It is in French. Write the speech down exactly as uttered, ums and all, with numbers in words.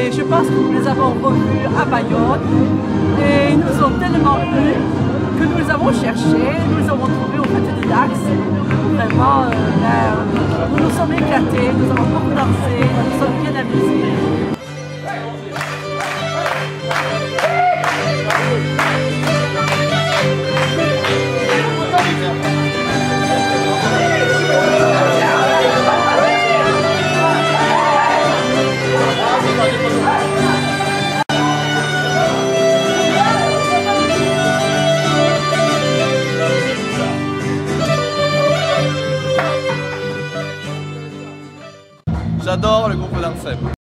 Et je pense que nous les avons revus à Bayonne et ils nous ont tellement plu que nous les avons cherchés, nous les avons trouvés au Fête des Dax. Vraiment, euh, ben, nous nous sommes éclatés, nous avons beaucoup dansé, nous nous sommes bien amusés. J'adore le groupe d'Ansem.